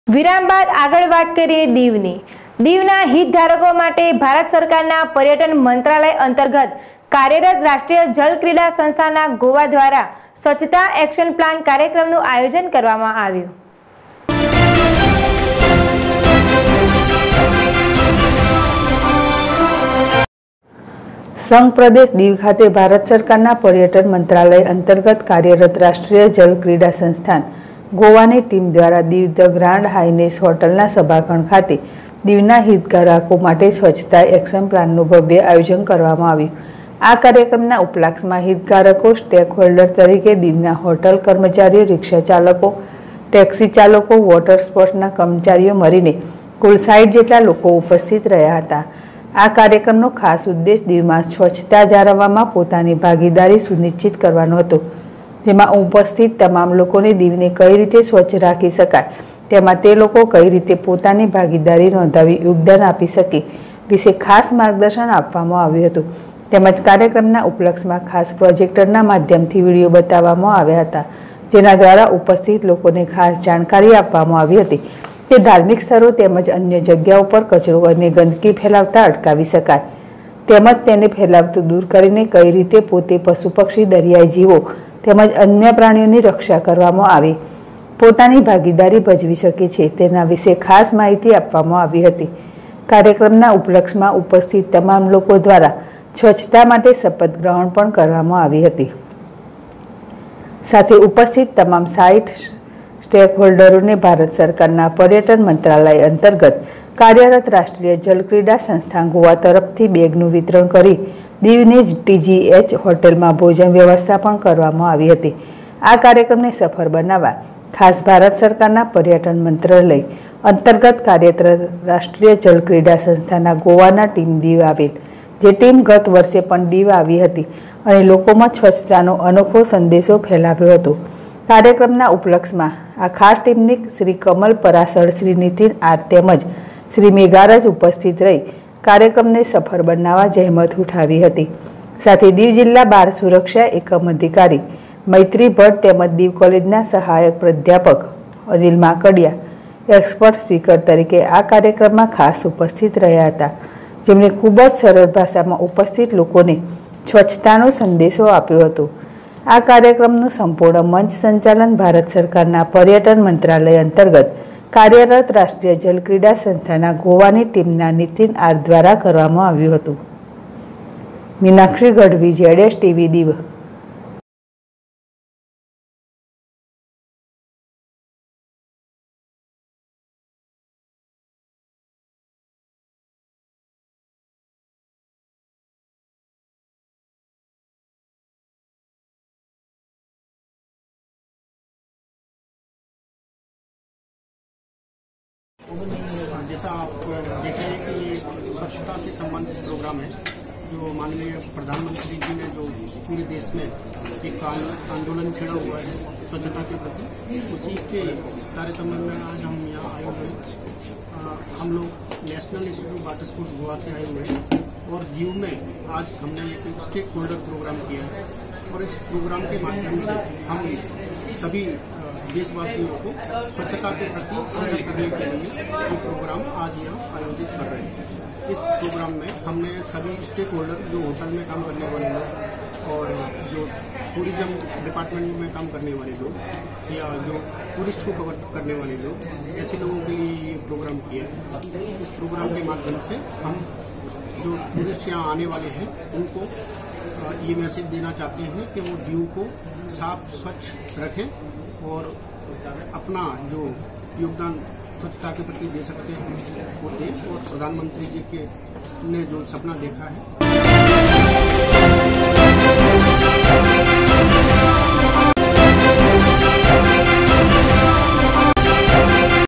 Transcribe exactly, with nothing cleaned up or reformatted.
વિરામ બાદ આગળ વાત કરીએ દીવની દીવના હિતધારકો માટે ભારત સરકારના પર્યટન મંત્રાલય અંતર્ગત કાર્યરત રાષ્ટ્રીય જલ ક્રીડા સંસ્થાના ગોવા દ્વારા સ્વચ્છતા એક્શન પ્લાન કાર્યક્રમનું આયોજન કરવામાં આવ્યું। સંઘ પ્રદેશ દીવ ખાતે ભારત સરકારના પર્યટન મંત્રાલય અંતર્ગત કાર્યરત રાષ્ટ્રીય જલ ક્રીડા સંસ્થાન ગોવાની ટીમ દ્વારા દીવ ધ ગ્રાન્ડ હાઇનેસ હોટલના સભાખંડ ખાતે દીવના હિતધારકો માટે સ્વચ્છતા એક્શન પ્લાનનું ભવ્ય આયોજન કરવામાં આવ્યું। આ કાર્યક્રમના ઉપલક્ષમાં હિતધારકો સ્ટેક હોલ્ડર તરીકે દીવના હોટલ કર્મચારીઓ, રિક્ષા ચાલકો, ટેક્સી ચાલકો, વોટર સ્પોર્ટ્સના કર્મચારીઓ મળીને કુલ સાઠ જેટલા લોકો ઉપસ્થિત રહ્યા હતા। આ કાર્યક્રમનો ખાસ ઉદ્દેશ દીવમાં સ્વચ્છતા જાળવવામાં પોતાની ભાગીદારી સુનિશ્ચિત કરવાનો હતો, જેમાં ઉપસ્થિત તમામ લોકોને દીવને કઈ રીતે સ્વચ્છ રાખી શકાય, તેમાં તે લોકો કઈ રીતે પોતાની ભાગીદારી નોંધાવી યોગદાન આપી શકે વિશે ખાસ માર્ગદર્શન આપવામાં આવ્યું હતું। તેમજ કાર્યક્રમના ઉપલક્ષમાં ખાસ પ્રોજેક્ટરના માધ્યમથી વિડીયો બતાવવામાં આવ્યા હતા, જેના દ્વારા ઉપસ્થિત લોકોને ખાસ જાણકારી આપવામાં આવી હતી કે ધાર્મિક સ્થળો તેમજ અન્ય જગ્યાઓ પર કચરો અને ગંદકી ફેલાવતા અટકાવી શકાય, તેમજ તેને ફેલાવતું દૂર કરીને કઈ રીતે પોતે પશુ પક્ષી, દરિયાઈ જીવો તેમજ અન્ય પ્રાણીઓની રક્ષા કરવામાં આવે પોતાની ભાગીદારી ભજવી શકે છે તેના વિશે ખાસ માહિતી આપવામાં આવી હતી। કાર્યક્રમના ઉપલક્ષમાં ઉપસ્થિત તમામ લોકો દ્વારા સ્વચ્છતા માટે શપથ ગ્રહણ પણ કરવામાં આવી હતી। સાથે ઉપસ્થિત તમામ સાઇટ સ્ટેક હોલ્ડરોને ભારત સરકારના પર્યટન મંત્રાલય અંતર્ગત કાર્યરત રાષ્ટ્રીય જલ ક્રીડા સંસ્થા ગોવા તરફથી બેગનું વિતરણ કરી દીવની ટીજીએચ હોટેલમાં ભોજન વ્યવસ્થા પણ કરવામાં આવી હતી। આ કાર્યક્રમને સફળ બનાવવા ખાસ ભારત સરકારના પર્યટન મંત્રાલય અંતર્ગત કાર્યરત રાષ્ટ્રીય જલ ક્રીડા સંસ્થાના ગોવાના ટીમ દીવ આવેલ, જે ટીમ ગત વર્ષે પણ દીવ આવી હતી અને લોકોમાં સ્વચ્છતાનો અનોખો સંદેશો ફેલાવ્યો હતો। કાર્યક્રમના ઉપલક્ષમાં આ ખાસ ટીમની શ્રી કમલ પરાસર, શ્રી નીતિન આર તેમજ શ્રી મેઘારાજ ઉપસ્થિત રહી કાર્યક્રમને સફળ બનાવવા જહેમત ઉઠાવી હતી। સાથે દીવ જિલ્લા બાળ સુરક્ષા એકમ અધિકારી મૈત્રી ભટ્ટ તેમજ દીવ કોલેજના સહાયક પ્રાધ્યાપક અનિલ માકડિયા એક્સપર્ટ સ્પીકર તરીકે આ કાર્યક્રમમાં ખાસ ઉપસ્થિત રહ્યા હતા, જેમણે ખૂબ જ સરળ ભાષામાં ઉપસ્થિત લોકોને સ્વચ્છતાનો સંદેશો આપ્યો હતો। આ કાર્યક્રમનું સંપૂર્ણ મંચ સંચાલન ભારત સરકારના પર્યટન મંત્રાલય અંતર્ગત કાર્યરત રાષ્ટ્રીય જલ ક્રીડા સંસ્થાના ગોવાની ટીમના નીતિન આર દ્વારા કરવામાં આવ્યું હતું। મીનાક્ષી ગઢવી, જેડેશ ટીવી, દીવ। जैसा आप देख रहे हैं कि ये स्वच्छता से संबंधित प्रोग्राम है, जो माननीय प्रधानमंत्री जी ने जो पूरे देश में एक आंदोलन छेड़ा हुआ है स्वच्छता के प्रति, उसी के कार्यक्रम में आज हम यहाँ आए हुए हैं। हम लोग national institute water sports Goa से आए हुए हैं और दीव में आज हमने एक स्टेक होल्डर प्रोग्राम किया है और इस प्रोग्राम के माध्यम से हम सभी देशवासियों को स्वच्छता के प्रति सजग करने के लिए ये प्रोग्राम आज यहाँ आयोजित कर रहे हैं। इस प्रोग्राम में हमने सभी स्टेक होल्डर, जो होटल में काम करने वाले लोग और जो टूरिज्म डिपार्टमेंट में काम करने वाले लोग या जो टूरिस्ट को कवर करने वाले लोग, ऐसे लोगों के लिए ये प्रोग्राम किया है। इस प्रोग्राम के माध्यम से हम जो टूरिस्ट यहाँ आने वाले हैं उनको ये मैसेज देना चाहते हैं कि वो दीव को साफ स्वच्छ रखें और अपना जो योगदान स्वच्छता के प्रति दे सकते हैं वो दें और प्रधानमंत्री जी के ने जो सपना देखा है